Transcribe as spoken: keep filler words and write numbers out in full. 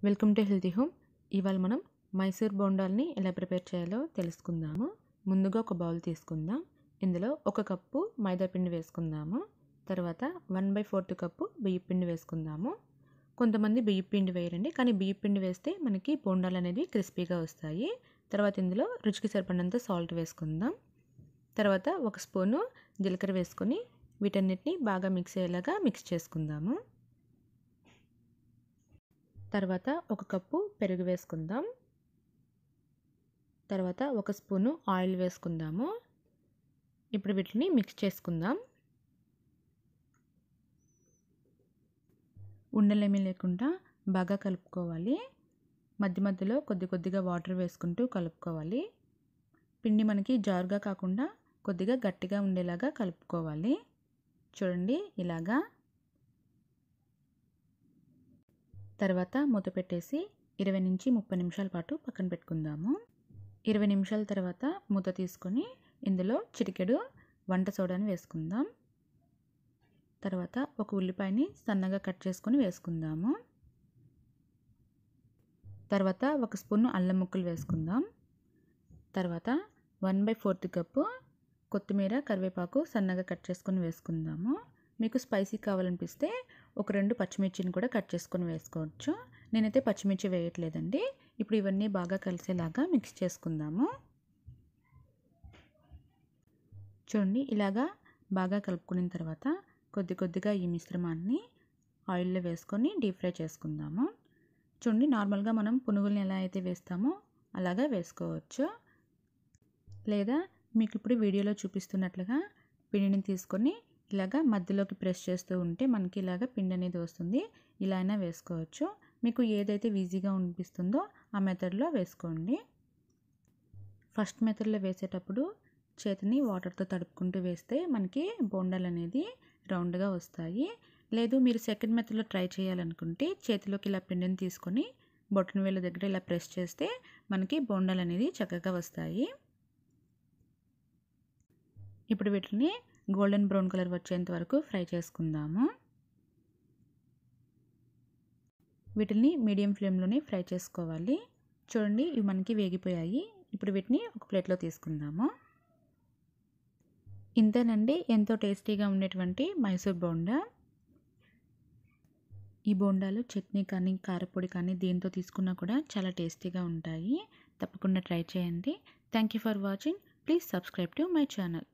Welcome to healthy home. ఇవాళ మనం మైసూర్ బోండాల్ని ఎలా ప్రిపేర్ చేయాలో తెలుసుకుందాము. ముందుగా ఒక బౌల్ తీసుకుందాం. ఇందులో ఒక కప్పు మైదా పిండి వేసుకుందాము. తర్వాత వన్ బై ఫోర్త్ కప్పు బియ్య పిండి వేసుకుందాము. కొంతమంది బియ్య పిండి వేయరండి, కానీ బియ్య పిండి వేస్తే మనకి బోండాలు అనేది క్రిస్పీగా వస్తాయి. తర్వాత ఇందులో రుచికి సరిపడినంత సాల్ట్ వేసుకుందాం. తర్వాత ఒక స్పూను జీలకర్ర వేసుకొని వీటన్నిటిని బాగా మిక్స్ అయ్యేలాగా మిక్స్ చేసుకుందాము. తర్వాత ఒక కప్పు పెరుగు వేసుకుందాం. తర్వాత ఒక స్పూను ఆయిల్ వేసుకుందాము. ఇప్పుడు వీటిని మిక్స్ చేసుకుందాం. ఉండలేమీ లేకుండా బాగా కలుపుకోవాలి. మధ్య మధ్యలో కొద్ది కొద్దిగా వాటర్ వేసుకుంటూ కలుపుకోవాలి. పిండి మనకి జారుగా కాకుండా కొద్దిగా గట్టిగా ఉండేలాగా కలుపుకోవాలి. చూడండి ఇలాగా. తర్వాత మూత పెట్టేసి ఇరవై నుంచి ముప్పై నిమిషాల పాటు పక్కన పెట్టుకుందాము. ఇరవై నిమిషాల తర్వాత మూత తీసుకొని ఇందులో చిటికెడు వంట సోడాని వేసుకుందాం. తర్వాత ఒక ఉల్లిపాయని సన్నగా కట్ చేసుకొని వేసుకుందాము. తర్వాత ఒక స్పూన్ అల్లం ముక్కలు వేసుకుందాం. తర్వాత వన్ బై ఫోర్త్ కప్పు కొత్తిమీర కరివేపాకు సన్నగా కట్ చేసుకొని వేసుకుందాము. మీకు స్పైసీ కావాలనిపిస్తే ఒక రెండు పచ్చిమిర్చిని కూడా కట్ చేసుకొని వేసుకోవచ్చు. నేనైతే పచ్చిమిర్చి వేయట్లేదండి. ఇప్పుడు ఇవన్నీ బాగా కలిసేలాగా మిక్స్ చేసుకుందాము. చూడండి ఇలాగా బాగా కలుపుకున్న తర్వాత కొద్ది కొద్దిగా ఈ మిశ్రమాన్ని ఆయిల్లో వేసుకొని డీప్ ఫ్రై చేసుకుందాము. చూడండి నార్మల్గా మనం పునుగుల్ని ఎలా అయితే వేస్తామో అలాగా వేసుకోవచ్చు. లేదా మీకు ఇప్పుడు వీడియోలో చూపిస్తున్నట్లుగా పిండిని తీసుకొని ఇలాగా మధ్యలోకి ప్రెస్ చేస్తూ ఉంటే మనకి ఇలాగా పిండి అనేది వస్తుంది. ఇలా అయినా వేసుకోవచ్చు. మీకు ఏదైతే ఈజీగా అనిపిస్తుందో ఆ మెథడ్లో వేసుకోండి. ఫస్ట్ మెథడ్లో వేసేటప్పుడు చేతిని వాటర్తో తడుపుకుంటూ వేస్తే మనకి బోండాలు అనేది రౌండ్గా వస్తాయి. లేదు మీరు సెకండ్ మెథడ్లో ట్రై చేయాలనుకుంటే చేతిలోకి ఇలా పిండిని తీసుకొని బొటన వేళ్ళ దగ్గర ఇలా ప్రెస్ చేస్తే మనకి బోండాలు అనేది చక్కగా వస్తాయి. ఇప్పుడు వీటిని గోల్డెన్ బ్రౌన్ కలర్ వచ్చేంత వరకు ఫ్రై చేసుకుందాము. వీటిని మీడియం ఫ్లేమ్లోనే ఫ్రై చేసుకోవాలి. చూడండి ఇవి మనకి వేగిపోయాయి. ఇప్పుడు వీటిని ఒక ప్లేట్లో తీసుకుందాము. ఇంతేనండి, ఎంతో టేస్టీగా ఉండేటువంటి మైసూర్ బోండా. ఈ బోండాలు చట్నీ కానీ కారపొడి కానీ దేంతో తీసుకున్నా కూడా చాలా టేస్టీగా ఉంటాయి. తప్పకుండా ట్రై చేయండి. Thank you for watching. Please subscribe to my channel.